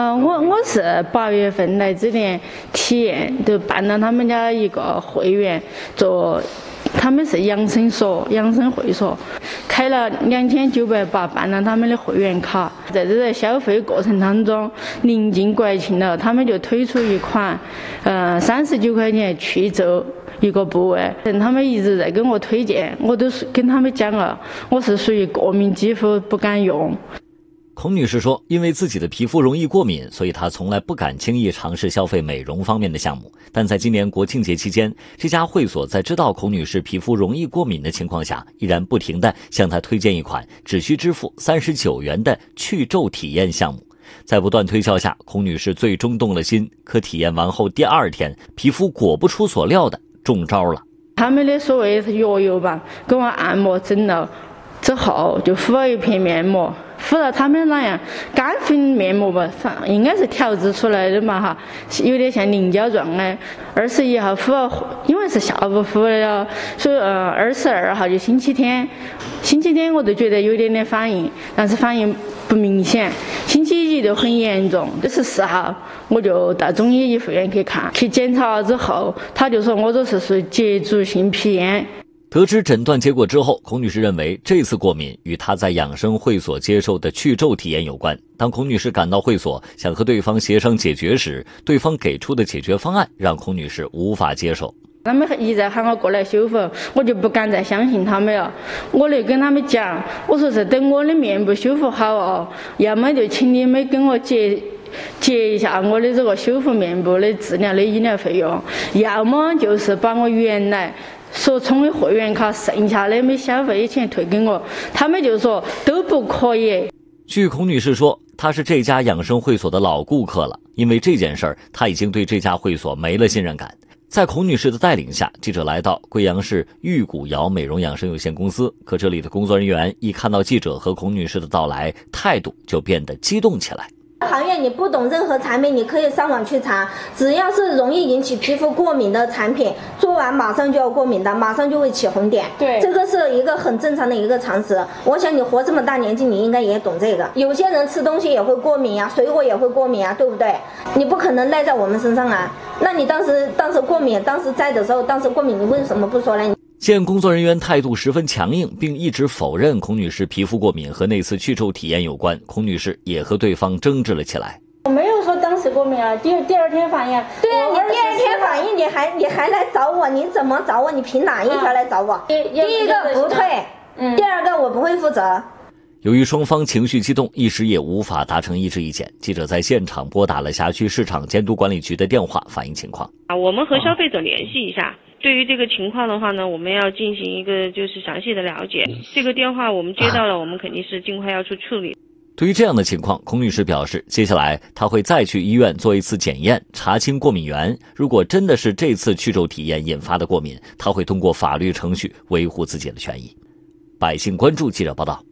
我是8月份来这边体验，就办了他们家一个会员，他们是养生会所，开了2980，办了他们的会员卡。在这个消费过程当中，临近国庆了，他们就推出一款，39块钱去皱一个部位。他们一直在跟我推荐，我都是跟他们讲了，我是属于过敏肌肤，不敢用。 孔女士说，因为自己的皮肤容易过敏，所以她从来不敢轻易尝试消费美容方面的项目。但在今年国庆节期间，这家会所在知道孔女士皮肤容易过敏的情况下，依然不停地向她推荐一款只需支付39元的去皱体验项目。在不断推销下，孔女士最终动了心，可体验完后第2天，皮肤果不出所料的中招了。 他们的所谓药油吧，给我按摩整了之后，就敷了一片面膜，敷了他们那样干粉面膜吧，应该是调制出来的嘛哈，有点像凝胶状的。21号敷了，因为是下午敷的，所以22号就星期天我就觉得有点反应，但是反应不明显。星期一就很严重，14号我就到中医妇院去看，去检查了之后，他就说我这是属于接触性皮炎。 得知诊断结果之后，孔女士认为这次过敏与她在养生会所接受的去皱体验有关。当孔女士赶到会所想和对方协商解决时，对方给出的解决方案让孔女士无法接受。 他们一再喊我过来修复，我就不敢再相信他们了。我就跟他们讲，我说是等我的面部修复好哦，要么就请你们跟我结一下我的这个修复面部的治疗的医疗费用，要么就是把我原来所充的会员卡剩下的没消费的钱退给我。他们就说都不可以。 据孔女士说，她是这家养生会所的老顾客了，因为这件事儿，她已经对这家会所没了信任感。在孔女士的带领下，记者来到贵阳市玉骨窑美容养生有限公司，可这里的工作人员一看到记者和孔女士的到来，态度就变得激动起来。 行业你不懂任何产品，你可以上网去查，只要是容易引起皮肤过敏的产品，做完马上就要过敏的，马上就会起红点。 对， 这个是一个很正常的一个常识。我想你活这么大年纪，你应该也懂这个。有些人吃东西也会过敏呀，水果也会过敏呀，对不对？你不可能赖在我们身上啊。那你当时过敏，当时在的时候，当时过敏，你为什么不说呢？ 见工作人员态度十分强硬，并一直否认孔女士皮肤过敏和那次去皱体验有关，孔女士也和对方争执了起来。 我没有说当时过敏啊，第二天反应。 对啊，你第2天反应，你还来找我？你怎么找我？你凭哪一条来找我？第一个不退，第2个我不会负责。 由于双方情绪激动，一时也无法达成一致意见。记者在现场拨打了辖区市场监督管理局的电话反映情况。 我们和消费者联系一下，对于这个情况的话呢，我们要进行一个就是详细的了解。这个电话我们接到了，我们肯定是尽快要去处理。 对于这样的情况，孔女士表示，接下来她会再去医院做一次检验，查清过敏源。如果真的是这次去皱体验引发的过敏，她会通过法律程序维护自己的权益。百姓关注记者报道。